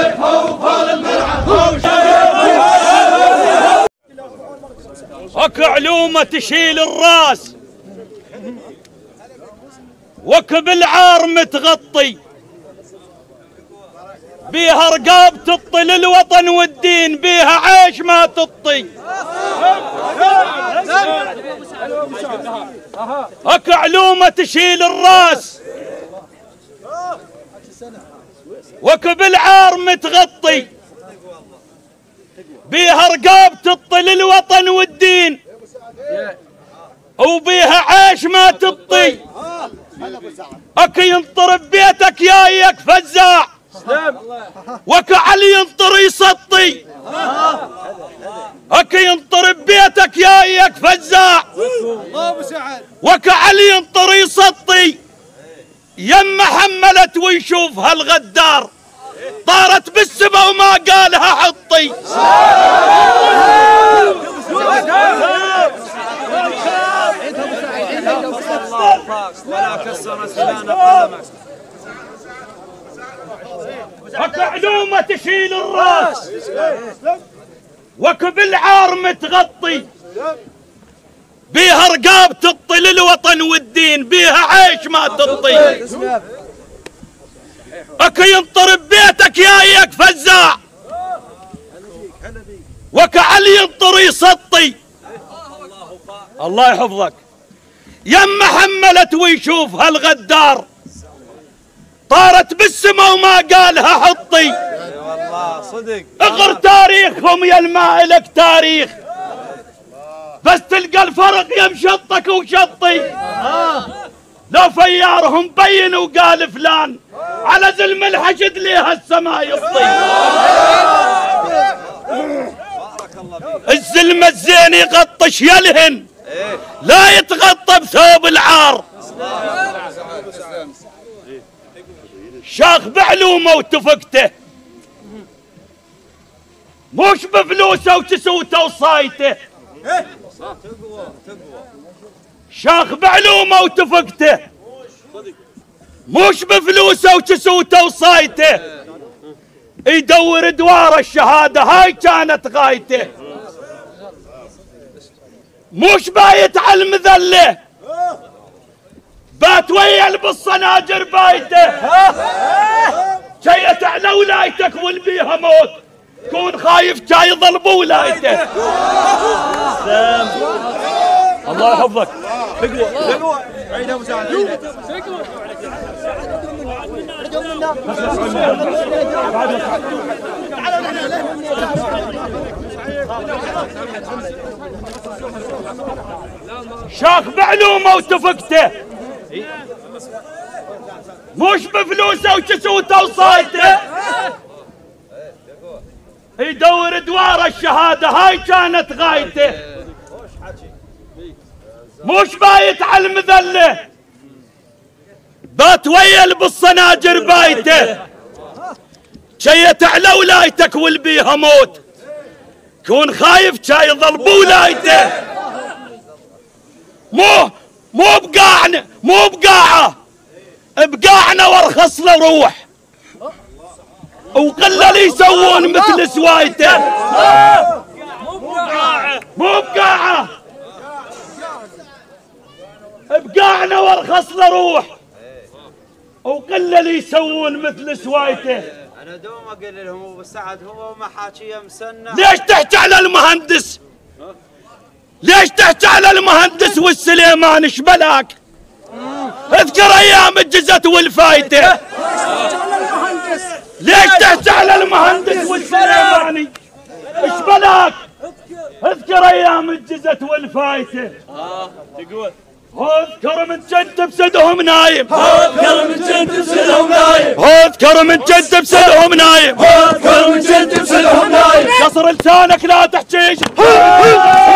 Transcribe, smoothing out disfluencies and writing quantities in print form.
اكو علومه تشيل الراس واكو بالعار متغطي بيها رقاب تطي للوطن والدين بيها عيش ما تطي. اكو علومه تشيل الراس واكو بالعار متغطي بيها رقاب تطي للوطن والدين وبيها عيش ما تطي. اكو ينطر ببيتك جايك فزاع واكو علي ينطر يسطي. اكو ينطر ببيتك جايك فزاع واكو علي ينطر يسطي. يمه حملت ويشوف هالغدار طارت بالسما وما قالها حطي. ولا كسر سنان قلمك. اكو علومه تشيل الراس واكو بالعار متغطي بيها رقاب تطي للوطن والدين بيها عيش ما تطي. اكو ينطر ببيتك جايك فزاع واكو علي ينطر يسطي. الله يحفظك. يمه حملت ويشوف هالغدار طارت بالسما وما قالها حطي. والله صدق. اقر تاريخهم يا المائلك تاريخ بس تلقى الفرق يا مشطك وشطي. لو فيارهم بين وقال فلان على زلم الحشد ليها السما يطي. الزلم الزين يغطش يلهن لا يتغطى بثوب العار. شاخ بعلومه وتفقته مش بفلوسه وتسوته وصايته. شاخ بعلومه وتفقته مش بفلوسه وتسوته وصايته. يدور دوار الشهاده هاي كانت غايته. مش بايت على المذله بات ويا بالصناجر بايته. شيت على ولايتك والبيها موت كون خايف جاي يظل بولايته. الله يحفظك. عيد ابو سعد. شاخ بعلومه وتفقته مش بفلوسه وكسوته وصايته. يدور دوار الشهاده هاي كانت غايته. مش بايت على المذله بات ويا بالصناجر بايته. شيت على ولايتك والبيها موت كون خايف جاي يظل بولايته. مو بقاعه بقاعنا وارخص له روح وقلل يسوون مثل سوايته. مو بقاعه بقاعنا وارخص له روح وقلل يسوون مثل سوايته. انا دوم اقول لهم ابو سعد هو محاكيه مسنه. ليش تحكي على المهندس؟ ليش تحكي على المهندس والسليمان ايش بلاك؟ اذكر ايام الجزت والفايته. ليش تحكي على المهندس والسليماني ايش بلاك؟ اذكر ايام الجزت والفايته. تقول اذكر من جد بسدهم نايم. اذكر من جد بسدهم نايم. اذكر من جد بسدهم نايم. اذكر من جد بسدهم نايم. قصر لسانك لا تحكيش.